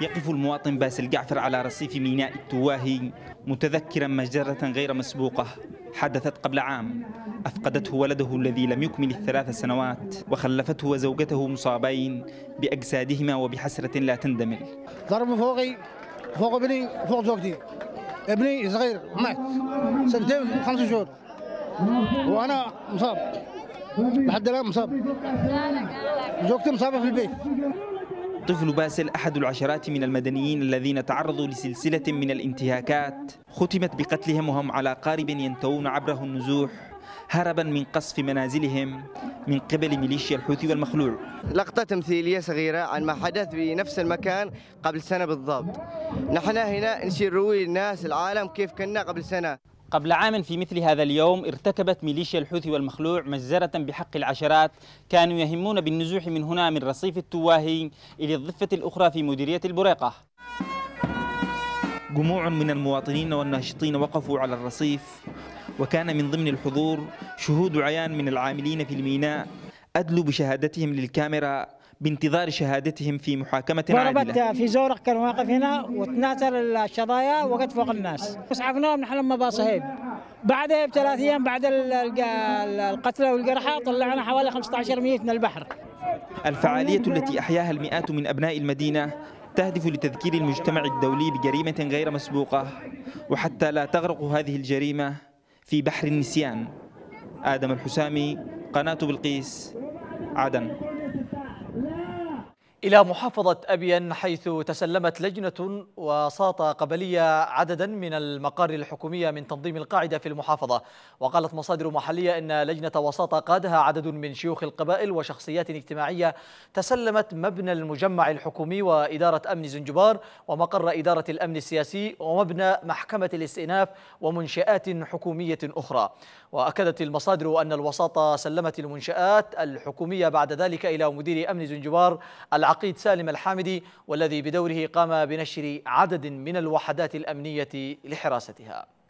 يقف المواطن باسل جعفر على رصيف ميناء التواهي متذكرا مجزرة غير مسبوقة حدثت قبل عام أفقدته ولده الذي لم يكمل ال3 سنوات، وخلفته وزوجته مصابين بأجسادهما وبحسرة لا تندمل. ضربوا فوقي، فوق ابني، فوق زوجتي. ابني صغير مات 2 و5 شهور وأنا مصاب لحد الآن مصاب، زوجتي مصابة في البيت. طفل باسل أحد العشرات من المدنيين الذين تعرضوا لسلسلة من الانتهاكات ختمت بقتلهم وهم على قارب ينتوون عبره النزوح هربا من قصف منازلهم من قبل ميليشيا الحوثي والمخلوع. لقطة تمثيلية صغيرة عن ما حدث بنفس المكان قبل سنة بالضبط. نحن هنا نروي للناس العالم كيف كنا قبل سنة. قبل عام في مثل هذا اليوم ارتكبت ميليشيا الحوثي والمخلوع مجزرة بحق العشرات كانوا يهمون بالنزوح من هنا من رصيف التواهي إلى الضفة الأخرى في مديرية البريقة. جموع من المواطنين والناشطين وقفوا على الرصيف، وكان من ضمن الحضور شهود عيان من العاملين في الميناء أدلوا بشهادتهم للكاميرا بانتظار شهادتهم في محاكمة عادلة. ضربت في زورق كان واقف هنا وتناثر الشظايا وقت فوق الناس، اسعفناهم نحن لما باصهيب. بعدها ب3 أيام بعد القتلى والجرحى طلعنا حوالي 15 ميت من البحر. الفعالية التي أحياها المئات من أبناء المدينة تهدف لتذكير المجتمع الدولي بجريمة غير مسبوقة، وحتى لا تغرق هذه الجريمة في بحر النسيان. آدم الحسامي، قناة بلقيس، عدن. إلى محافظة أبين، حيث تسلمت لجنة وساطة قبلية عددا من المقار الحكومية من تنظيم القاعدة في المحافظة. وقالت مصادر محلية أن لجنة وساطة قادها عدد من شيوخ القبائل وشخصيات اجتماعية تسلمت مبنى المجمع الحكومي وإدارة أمن زنجبار ومقر إدارة الأمن السياسي ومبنى محكمة الاستئناف ومنشآت حكومية أخرى. وأكدت المصادر أن الوساطة سلمت المنشآت الحكومية بعد ذلك إلى مدير أمن زنجبار العقيد سالم الحامدي، والذي بدوره قام بنشر عدد من الوحدات الأمنية لحراستها.